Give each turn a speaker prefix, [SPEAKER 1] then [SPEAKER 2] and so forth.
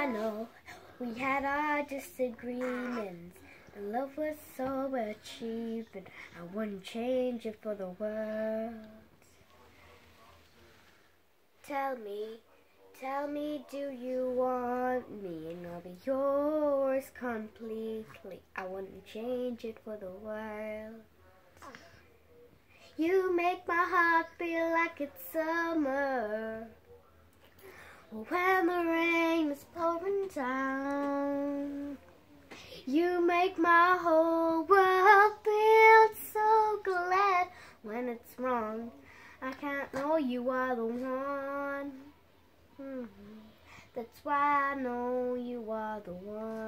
[SPEAKER 1] I know we had our disagreements, and love was so cheap, and I wouldn't change it for the world. Tell me, do you want me? And I'll be yours completely. I wouldn't change it for the world. You make my heart feel like it's summer when the rain is pouring down. You make my whole world feel so glad when it's wrong. I can't know you are the one. That's why I know you are the one.